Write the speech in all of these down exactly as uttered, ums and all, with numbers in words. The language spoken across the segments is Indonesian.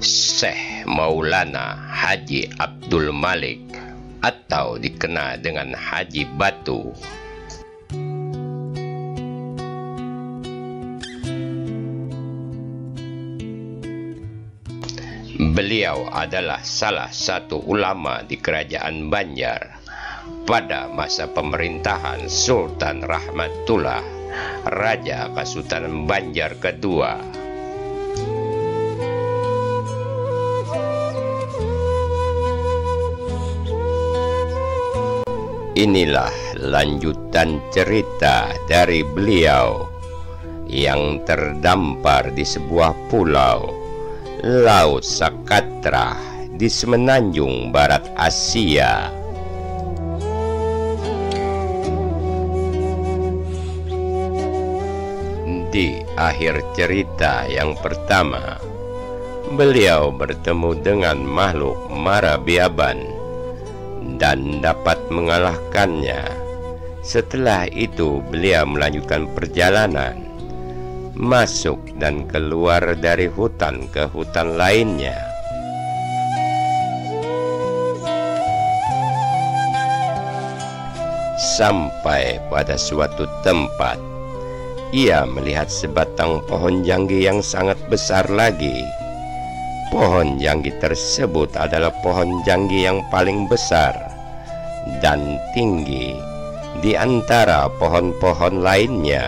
Syekh Maulana Haji Abdul Malik atau dikenal dengan Haji Batu. Beliau adalah salah satu ulama di Kerajaan Banjar pada masa pemerintahan Sultan Rahmatullah, Raja Kesultanan Banjar kedua. Inilah lanjutan cerita dari beliau yang terdampar di sebuah pulau Laut Sakatrah di semenanjung barat Asia. Di akhir cerita yang pertama, beliau bertemu dengan makhluk Marabiaban dan dapat mengalahkannya. Setelah itu beliau melanjutkan perjalanan, masuk dan keluar dari hutan ke hutan lainnya. Sampai pada suatu tempat, ia melihat sebatang pohon janggi yang sangat besar lagi. Pohon janggi tersebut adalah pohon janggi yang paling besar dan tinggi di antara pohon-pohon lainnya.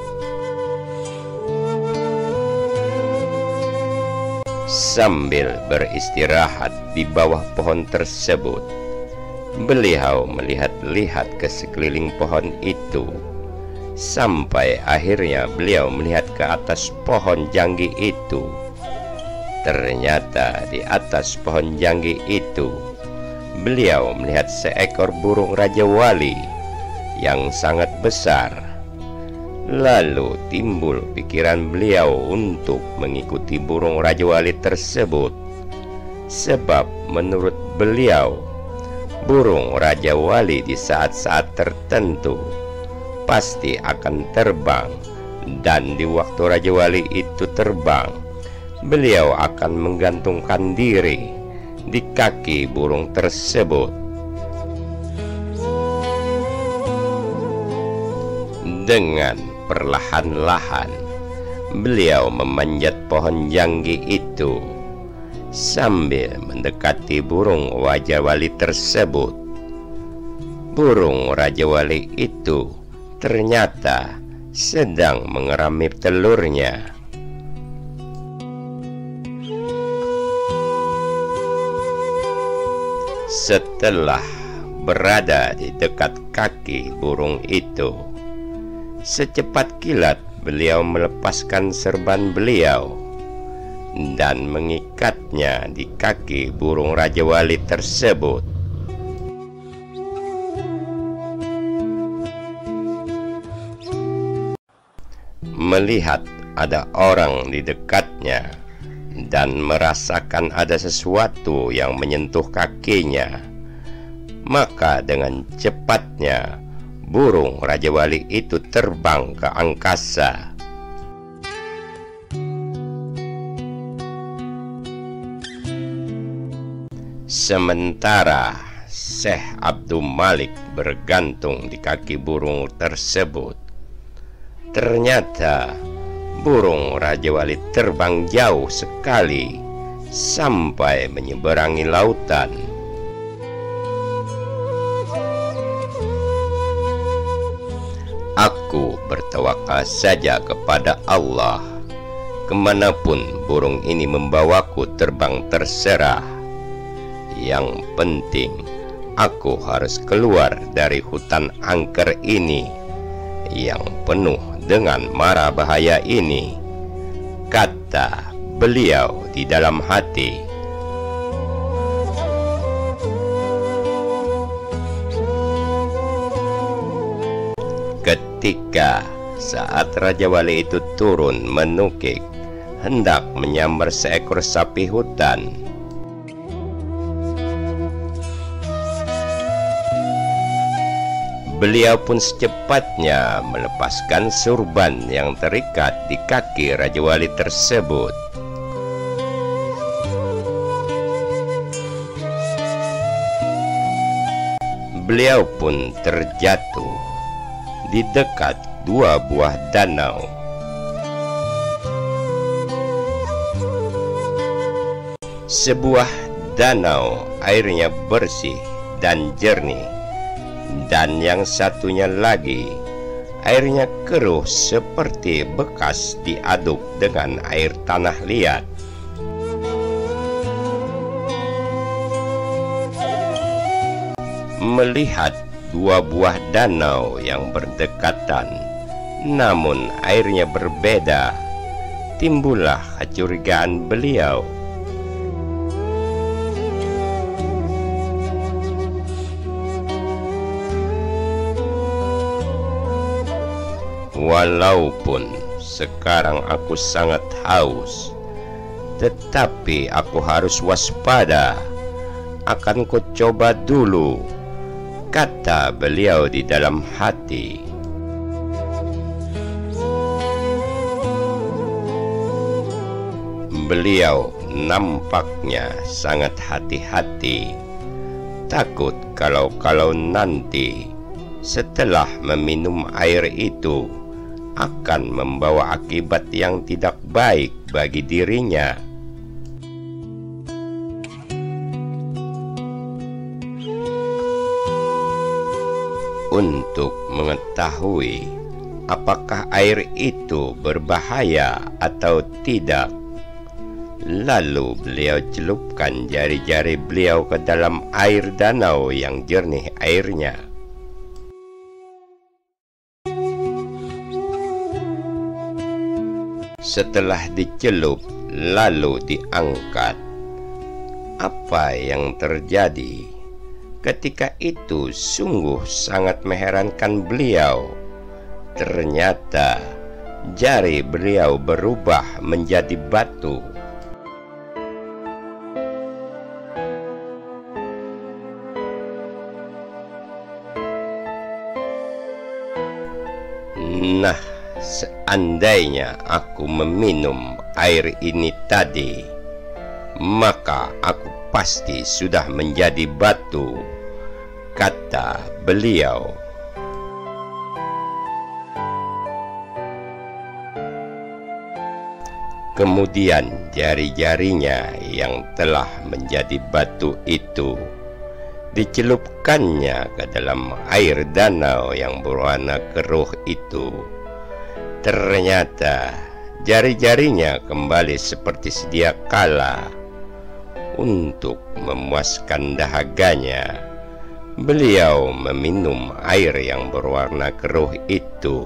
Sambil beristirahat di bawah pohon tersebut, beliau melihat-lihat ke sekeliling pohon itu, sampai akhirnya beliau melihat ke atas pohon janggi itu. Ternyata di atas pohon janggi itu, beliau melihat seekor burung Raja Wali yang sangat besar. Lalu timbul pikiran beliau untuk mengikuti burung Raja Wali tersebut, sebab menurut beliau, burung Raja Wali di saat-saat tertentu pasti akan terbang, dan di waktu Raja Wali itu terbang, beliau akan menggantungkan diri di kaki burung tersebut. Dengan perlahan-lahan beliau memanjat pohon janggi itu sambil mendekati burung Raja Wali tersebut. Burung Raja Wali itu ternyata sedang mengerami telurnya. Setelah berada di dekat kaki burung itu, secepat kilat beliau melepaskan serban beliau dan mengikatnya di kaki burung Raja Wali tersebut. Melihat ada orang di dekatnya dan merasakan ada sesuatu yang menyentuh kakinya, maka dengan cepatnya burung Raja Wali itu terbang ke angkasa. Sementara Syekh Abdul Malik bergantung di kaki burung tersebut, ternyata burung Raja Wali terbang jauh sekali sampai menyeberangi lautan. Aku bertawakal saja kepada Allah. Kemanapun burung ini membawaku terbang terserah. Yang penting aku harus keluar dari hutan angker ini yang penuh dengan mara bahaya ini, kata beliau di dalam hati. Ketika saat Raja Wali itu turun menukik hendak menyambar seekor sapi hutan, beliau pun secepatnya melepaskan surban yang terikat di kaki Raja Wali tersebut. beliau pun terjatuh di dekat dua buah danau. Sebuah danau airnya bersih dan jernih, dan yang satunya lagi airnya keruh seperti bekas diaduk dengan air tanah liat. Melihat dua buah danau yang berdekatan, namun airnya berbeda, timbullah kecurigaan beliau. Walaupun sekarang aku sangat haus, tetapi aku harus waspada. Akan ku coba dulu, kata beliau di dalam hati. Beliau nampaknya sangat hati-hati, takut kalau-kalau nanti setelah meminum air itu akan membawa akibat yang tidak baik bagi dirinya. Untuk mengetahui apakah air itu berbahaya atau tidak, lalu beliau celupkan jari-jari beliau ke dalam air danau yang jernih airnya. Setelah dicelup lalu diangkat, apa yang terjadi? Ketika itu sungguh sangat mengherankan beliau. Ternyata jari beliau berubah menjadi batu. Nah, seandainya aku meminum air ini tadi, maka aku pasti sudah menjadi batu, kata beliau. Kemudian jari-jarinya yang telah menjadi batu itu dicelupkannya ke dalam air danau yang berwarna keruh itu. Ternyata jari-jarinya kembali seperti sedia kala. Untuk memuaskan dahaganya, beliau meminum air yang berwarna keruh itu.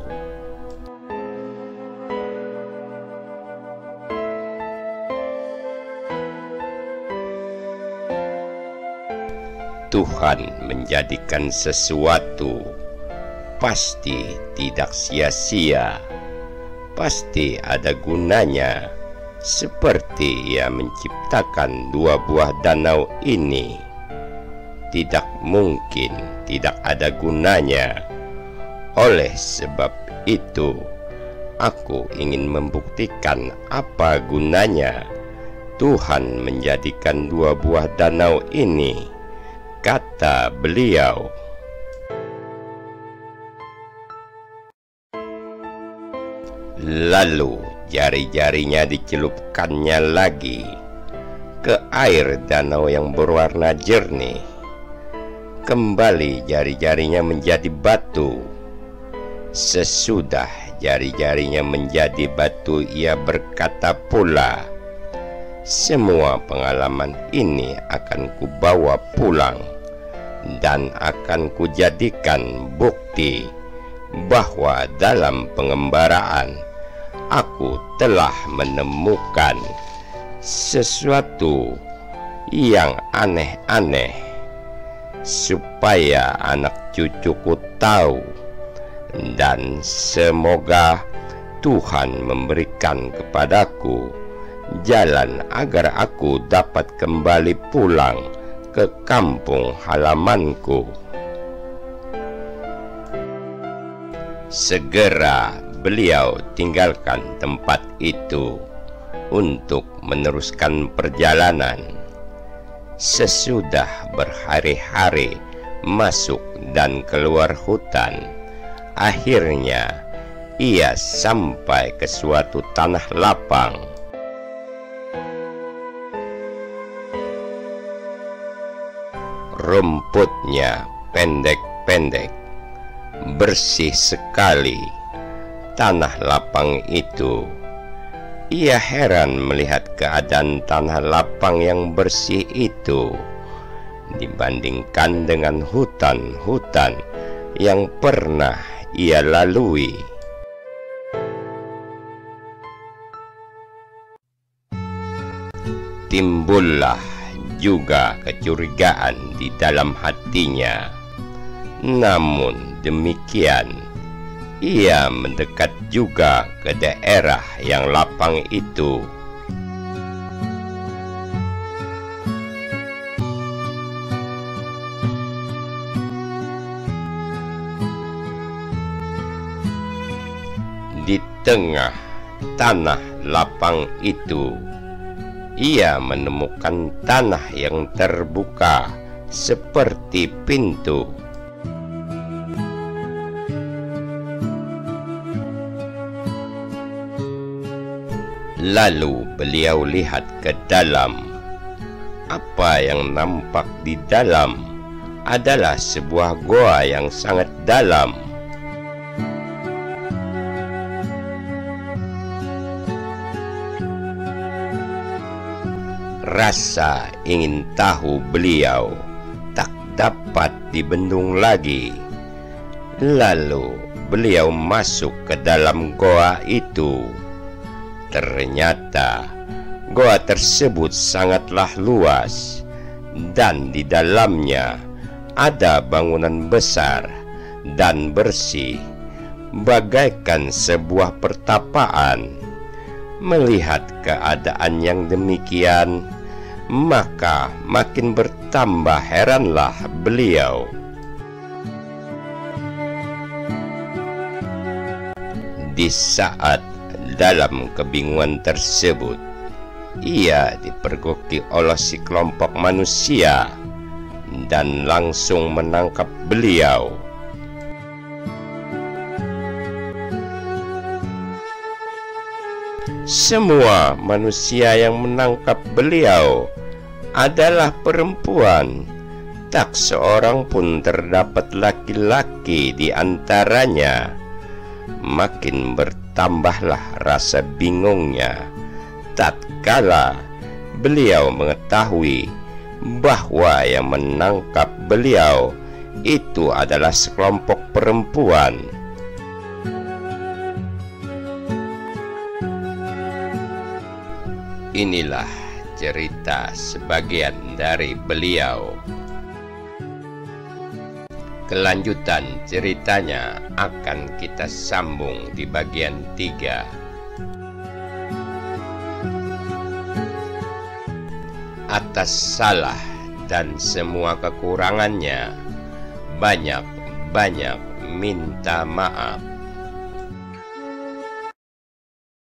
Tuhan menjadikan sesuatu pasti tidak sia-sia, pasti ada gunanya. Seperti Ia menciptakan dua buah danau ini, tidak mungkin tidak ada gunanya. Oleh sebab itu, aku ingin membuktikan apa gunanya Tuhan menjadikan dua buah danau ini, kata beliau. Lalu jari-jarinya dicelupkannya lagi ke air danau yang berwarna jernih. Kembali jari-jarinya menjadi batu. Sesudah jari-jarinya menjadi batu, ia berkata pula, semua pengalaman ini akan kubawa pulang dan akan kujadikan bukti bahwa dalam pengembaraan aku telah menemukan sesuatu yang aneh-aneh, supaya anak cucuku tahu, dan semoga Tuhan memberikan kepadaku jalan agar aku dapat kembali pulang ke kampung halamanku. Segera beliau tinggalkan tempat itu untuk meneruskan perjalanan. Sesudah berhari-hari masuk dan keluar hutan. Akhirnya ia sampai ke suatu tanah lapang. Rumputnya pendek-pendek, bersih sekali tanah lapang itu. Ia heran melihat keadaan tanah lapang yang bersih itu dibandingkan dengan hutan-hutan yang pernah ia lalui. Timbullah juga kecurigaan di dalam hatinya. Namun demikian, ia mendekat juga ke daerah yang lapang itu. Di tengah tanah lapang itu, ia menemukan tanah yang terbuka seperti pintu. Lalu beliau lihat ke dalam. Apa yang nampak di dalam adalah sebuah goa yang sangat dalam. Rasa ingin tahu beliau tak dapat dibendung lagi. Lalu beliau masuk ke dalam goa itu. Ternyata goa tersebut sangatlah luas, dan di dalamnya ada bangunan besar dan bersih, bagaikan sebuah pertapaan. Melihat keadaan yang demikian, maka makin bertambah heranlah beliau. Di saat dalam kebingungan tersebut, ia dipergoki oleh si kelompok manusia dan langsung menangkap beliau. Semua manusia yang menangkap beliau adalah perempuan. Tak seorang pun terdapat laki-laki di antaranya. Makin bertambahlah rasa bingungnya tatkala beliau mengetahui bahwa yang menangkap beliau itu adalah sekelompok perempuan. Inilah cerita sebagian dari beliau. Kelanjutan ceritanya akan kita sambung di bagian tiga. Atas salah dan semua kekurangannya, banyak-banyak minta maaf.